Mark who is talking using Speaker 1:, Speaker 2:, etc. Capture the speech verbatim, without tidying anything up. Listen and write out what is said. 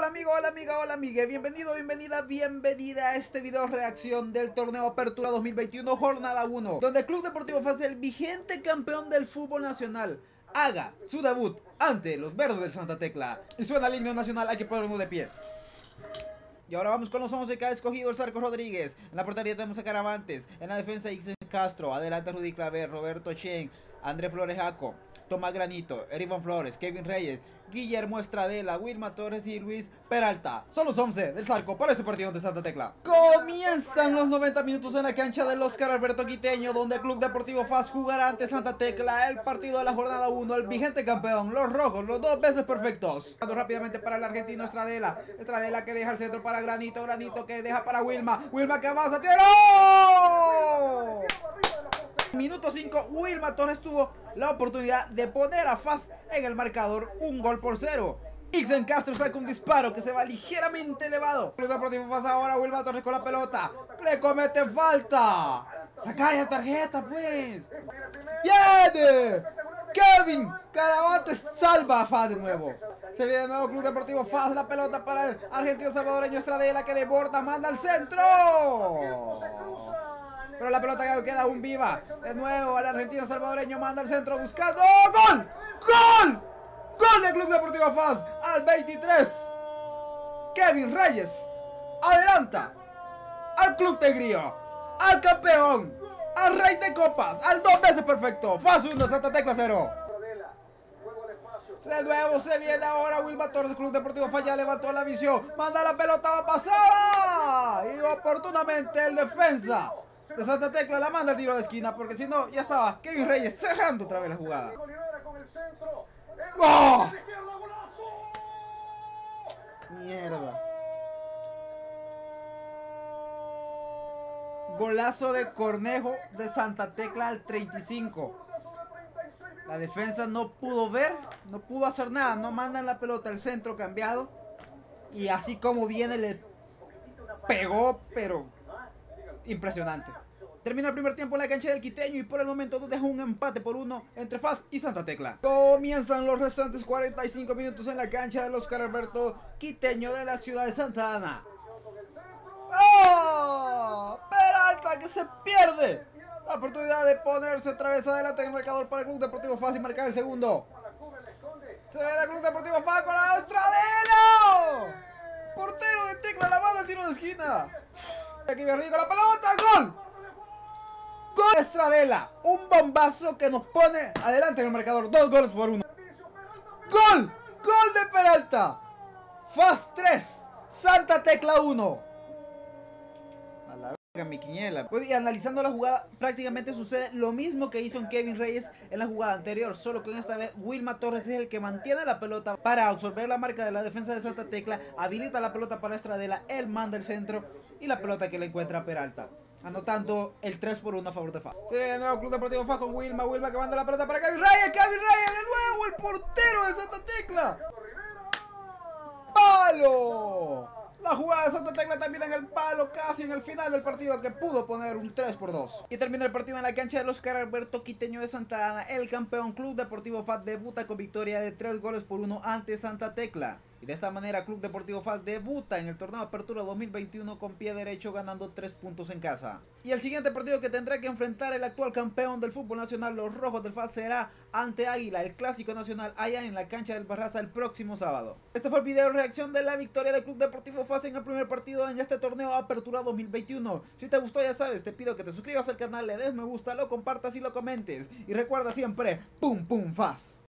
Speaker 1: Hola amigo, hola amiga, hola amiga, bienvenido, bienvenida, bienvenida a este video reacción del torneo Apertura dos mil veintiuno jornada uno, donde el Club Deportivo F A S, el vigente campeón del fútbol nacional, haga su debut ante los verdes del Santa Tecla. Y suena el himno nacional, hay que ponernos de pie. Y ahora vamos con los once que ha escogido el Zarco Rodríguez. En la portería tenemos a Caravantes, en la defensa Ixen Castro, adelante Rudy Claver, Roberto Chen, André Flores Jaco, Tomás Granito, Erivan Flores, Kevin Reyes, Guillermo Estradela, Wilma Torres y Luis Peralta. Son los once del Zarco para este partido de Santa Tecla. Comienzan los noventa minutos en la cancha del Oscar Alberto Quiteño, donde el Club Deportivo F A S jugará ante Santa Tecla el partido de la jornada uno, el vigente campeón, los rojos, los dos veces perfectos. Rápidamente para el argentino Estradela, Estradela que deja el centro para Granito, Granito que deja para Wilma, Wilma que avanza, ¡tiro! Minuto cinco, Wilma Torres tuvo la oportunidad de poner a F A S en el marcador un gol por cero. Ixen Castro saca un disparo que se va ligeramente elevado. Club Deportivo F A S ahora, Wilma Torres con la pelota. Le comete falta. Saca la tarjeta pues. ¡Viene! Kevin Caravantes salva a F A S de nuevo. Se viene de nuevo Club Deportivo F A S, la pelota para el argentino salvadoreño Estradela que desborda, manda al centro. Pero la pelota queda aún viva. De nuevo el argentino salvadoreño manda al centro buscando. ¡Gol! ¡Gol! ¡Gol del Club Deportivo F A S! Al veintitrés. Kevin Reyes adelanta al Club Tegrío, al campeón, al rey de copas, al dos veces perfecto. F A S uno, Santa Tecla cero. De nuevo se viene ahora Wilma Torres. Club Deportivo F A S ya levantó la visión. Manda la pelota pasada. Y oportunamente el defensa de Santa Tecla la manda al tiro de esquina, porque si no ya estaba Kevin Reyes cerrando otra vez la jugada. ¡Oh! Mierda. Golazo de Cornejo de Santa Tecla al treinta y cinco. La defensa no pudo ver, no pudo hacer nada. No mandan la pelota al centro cambiado. Y así como viene le pegó, pero impresionante. Termina el primer tiempo en la cancha del Quiteño y por el momento deja un empate por uno entre F A S y Santa Tecla. Comienzan los restantes cuarenta y cinco minutos en la cancha del Oscar Alberto Quiteño de la ciudad de Santa Ana. ¡Oh! Peralta que se pierde la oportunidad de ponerse otra vez adelante en el marcador para el Club Deportivo F A S y marcar el segundo. Se ve el Club Deportivo F A S con la Estradela. Portero de Tecla la manda al tiro de esquina. Aquí viene con la pelota, ¡gol! Gol Estradela, un bombazo que nos pone adelante en el marcador, dos goles por uno. Gol, gol de Peralta. F A S tres, Santa Tecla uno. A la verga mi quiniela. Pues, y analizando la jugada, prácticamente sucede lo mismo que hizo en Kevin Reyes en la jugada anterior, solo que en esta vez Wilma Torres es el que mantiene la pelota para absorber la marca de la defensa de Santa Tecla, habilita la pelota para Estradela, él manda el centro y la pelota que le encuentra a Peralta, anotando el tres por uno a favor de F A S. Sí, de nuevo Club Deportivo F A S con Wilma, Wilma que manda la pelota para Kevin Reyes, Kevin Reyes de nuevo, el portero de Santa Tecla. ¡Palo! La jugada de Santa Tecla termina en el palo casi en el final del partido, que pudo poner un tres por dos. Y termina el partido en la cancha del Oscar Alberto Quiteño de Santa Ana. El campeón Club Deportivo F A S debuta con victoria de tres goles por uno ante Santa Tecla. Y de esta manera Club Deportivo F A S debuta en el torneo Apertura dos mil veintiuno con pie derecho, ganando tres puntos en casa. Y el siguiente partido que tendrá que enfrentar el actual campeón del fútbol nacional, los rojos del F A S, será ante Águila, el clásico nacional allá en la cancha del Barraza el próximo sábado. Este fue el video reacción de la victoria del Club Deportivo F A S en el primer partido en este torneo Apertura dos mil veintiuno. Si te gustó, ya sabes, te pido que te suscribas al canal, le des me gusta, lo compartas y lo comentes. Y recuerda siempre, pum pum F A S.